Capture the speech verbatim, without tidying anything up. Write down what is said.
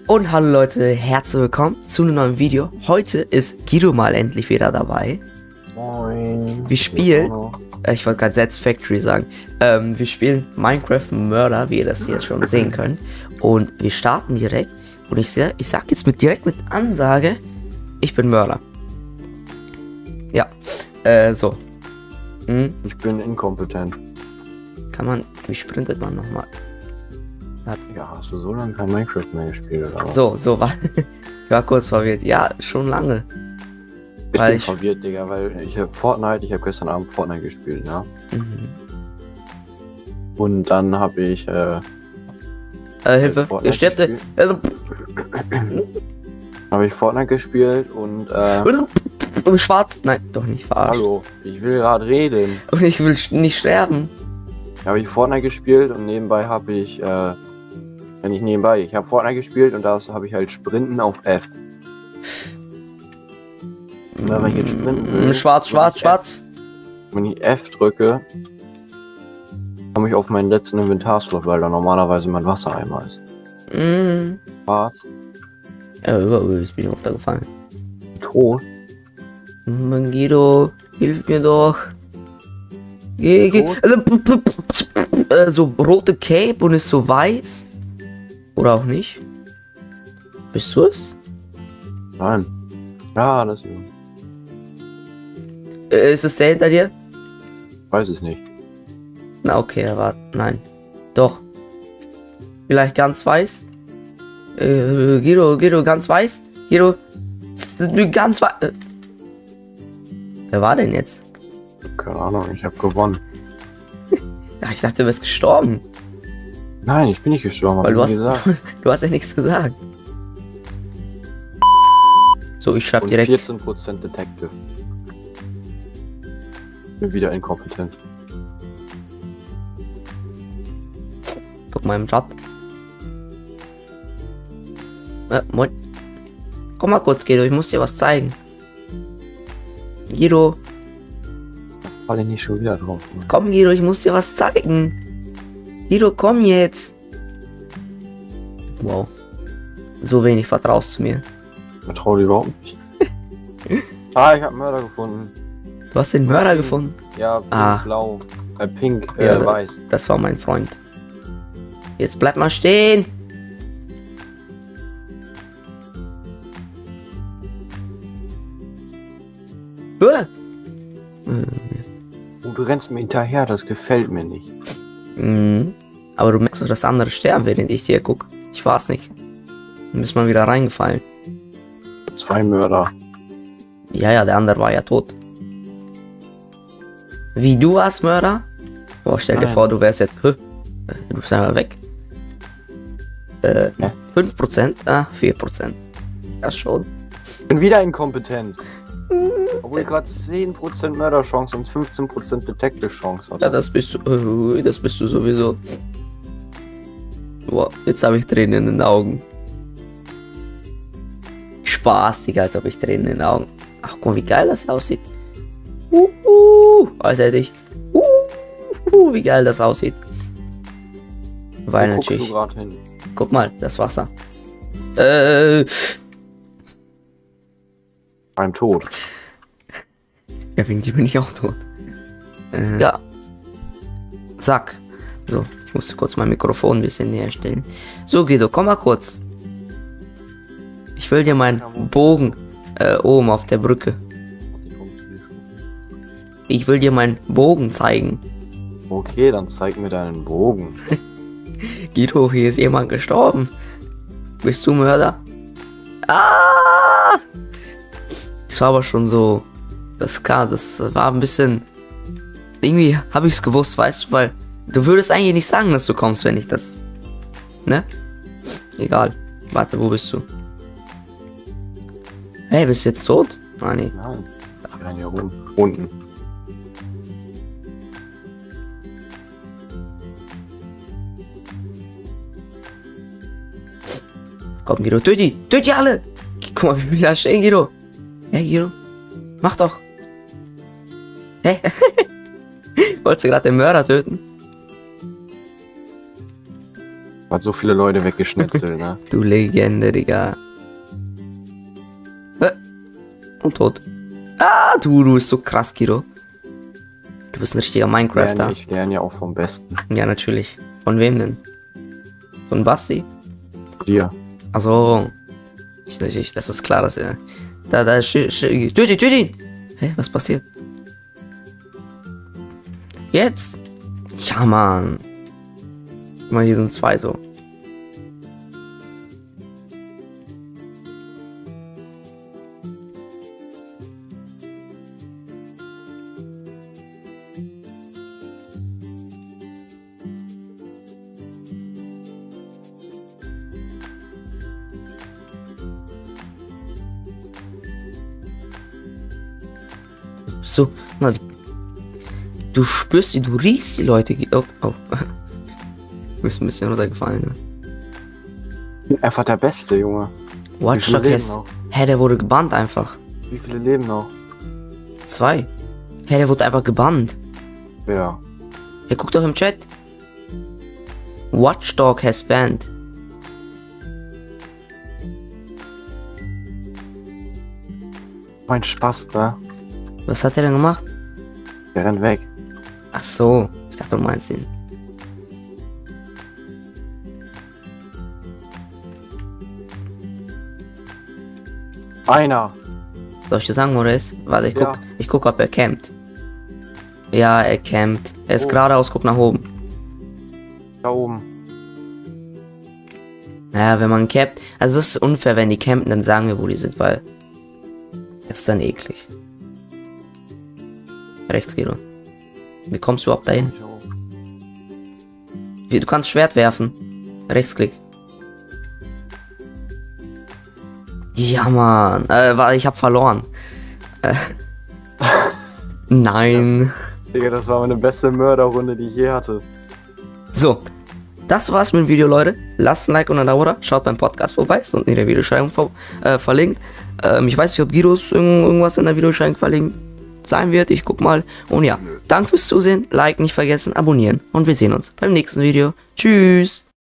Und hallo Leute, herzlich willkommen zu einem neuen Video. Heute ist Guido mal endlich wieder dabei. Moin. Wir spielen, äh, ich wollte gerade Zed's Factory sagen, ähm, wir spielen Minecraft Murder, wie ihr das jetzt schon sehen könnt. Und wir starten direkt. Und ich, sag, ich sag jetzt mit direkt mit Ansage, ich bin Mörder. Ja, äh, so. Hm? Ich bin inkompetent. Kann man, wie sprintet man nochmal? Ja, hast du so lange kein Minecraft mehr gespielt, oder? So, so war. Ich war kurz verwirrt. Ja, schon lange. Ich weil bin ich verwirrt, Digga, weil ich habe Fortnite, ich habe gestern Abend Fortnite gespielt, ne? Mhm. Und dann habe ich, äh... Äh, Hilfe, Fortnite ihr sterbt. Äh, habe ich Fortnite gespielt und, äh... äh, schwarz. Nein, doch nicht verarscht. hallo, ich will gerade reden. Und ich will sch- nicht sterben. Habe ich Fortnite gespielt und nebenbei habe ich, äh... wenn nicht nebenbei, ich habe Fortnite gespielt und da habe ich halt Sprinten auf F. Und wenn ich jetzt sprinten will, Mm, Schwarz, schwarz, wenn ich schwarz. F, wenn ich F drücke, komme ich auf meinen letzten Inventarslot, weil da normalerweise mein Wassereimer ist. Mm. Schwarz, Ja, überall ist mir runtergefallen. tot. Mann, Guido, hilf mir doch. Geh, geh. Tot? Äh, p- p- p- äh, so rote Cape und ist so weiß. Oder auch nicht. Bist du es? Nein. Ja, das ist. Äh, ist es der hinter dir? Weiß es nicht. Na okay, er war. Nein. Doch. Vielleicht ganz weiß? Äh, Guido, Guido, ganz weiß? Guido, ganz weiß. Äh. Wer war denn jetzt? Keine Ahnung, ich habe gewonnen. Ja, ich dachte, du wärst gestorben. Nein, ich bin nicht gestorben, hab Weil du ich hast, gesagt. du hast ja nichts gesagt. So, ich schreib Und direkt. vierzehn Prozent Detective. Bin wieder inkompetent. Guck mal im Chat. Äh, moin. Komm mal kurz, Guido, ich muss dir was zeigen. Guido, Fall ich nicht schon wieder drauf. Ne? komm Guido, ich muss dir was zeigen. Guido, komm jetzt. Wow. So wenig vertraust du mir. Vertrau dir überhaupt nicht. Ah, ich habe Mörder gefunden. Du hast den Mörder gefunden. Ja, pink, Ah. blau. Äh, pink, äh, Ja, weiß. Das war mein Freund. Jetzt bleib mal stehen. Uah. Und du rennst mir hinterher, das gefällt mir nicht. Mhm. Aber du merkst doch, dass andere sterben, während ich dir guck. Ich war's nicht. Dann bist mal wieder reingefallen. Zwei Mörder. Ja, ja, der andere war ja tot. Wie, du warst Mörder? Boah, stell dir Nein. vor, du wärst jetzt... Hä? Du bist einfach weg. Äh, Ja. fünf Prozent? Ah, vier Prozent. Das schon. Ich bin wieder inkompetent. Obwohl ich gerade zehn Prozent Mörderchance und fünfzehn Prozent Detective-Chance hatte. Ja, das bist du... Äh, das bist du sowieso. Boah, jetzt habe ich Tränen in den Augen. Spaß, Digga, als ob ich Tränen in den Augen... Ach, guck mal, wie geil das aussieht. Uh, uh, als hätte ich... Uh, uh, wie geil das aussieht. Weil Wo guckst natürlich... du gerade hin? Guck mal, das Wasser. Äh... Beim Tod. Ja, wegen dir bin ich auch tot. Äh, ja. Zack. So, ich musste kurz mein Mikrofon ein bisschen näher stellen. So, Guido, komm mal kurz. Ich will dir meinen Bogen äh, oben auf der Brücke. Ich will dir meinen Bogen zeigen. Okay, dann zeig mir deinen Bogen. Guido, hier ist jemand gestorben. Bist du Mörder? Ah! Das war aber schon so... Das kann, das war ein bisschen... Irgendwie habe ich es gewusst, weißt du, weil... Du würdest eigentlich nicht sagen, dass du kommst, wenn ich das... Ne? Egal. Warte, wo bist du? Hey, bist du jetzt tot? Ah, nee. Nein. Ich bin hier oben. Unten. Komm, Guido, töt die! Töt die alle! Guck mal, wie viel da stehen, Guido. Hey, Guido. Mach doch. Hä? Wolltest du gerade den Mörder töten? Hat so viele Leute weggeschnetzelt, ne? Du Legende, Digga. Äh, Und tot. Ah, du, du bist so krass, Guido. Du bist ein richtiger Minecrafter. Ich lerne ja auch vom Besten. Ja, natürlich. Von wem denn? Von Basti? Dir. Also, ich, ich, das ist klar, dass er. Da, da, sch, sch, töt ihn, töt ihn! Hä, was passiert? Jetzt! Ja, Mann. Guck mal, hier sind zwei so. So, mal, du spürst die, du riechst die Leute. Oh, oh. Du bist ein bisschen runtergefallen, ne? Ich bin einfach der Beste, Junge. Watch Dogs. Hä, der wurde gebannt einfach. Wie viele leben noch? Zwei. Hä, der wurde einfach gebannt. Ja. Ja, guck doch im Chat. Watchdog has banned. Mein Spaß, da. Was hat er denn gemacht? Der rennt weg. Ach so, ich dachte, du meinst ihn. Einer. Soll ich dir sagen, wo er ist? Warte, ich guck, Ja. ich guck, ob er campt. Ja, er campt. Er ist Oh. geradeaus, guck nach oben. Da oben. Naja, wenn man campt, also das ist unfair, wenn die campen, dann sagen wir, wo die sind, weil das ist dann eklig. Rechts, Guido. Wie kommst du überhaupt dahin? Wie, du kannst Schwert werfen. Rechtsklick. Ja, Mann. Äh, warte, ich hab verloren. Äh. Nein. Digga, das war meine beste Mörderrunde, die ich je hatte. So. Das war's mit dem Video, Leute. Lasst ein Like und ein Abo da. Schaut beim Podcast vorbei. Ist unten in der Videobeschreibung ver äh, verlinkt. Ähm, ich weiß nicht, ob Guidos irg irgendwas in der Videobeschreibung verlinkt sein wird. Ich guck mal. Und ja, danke fürs Zusehen. Like nicht vergessen, abonnieren. Und wir sehen uns beim nächsten Video. Tschüss.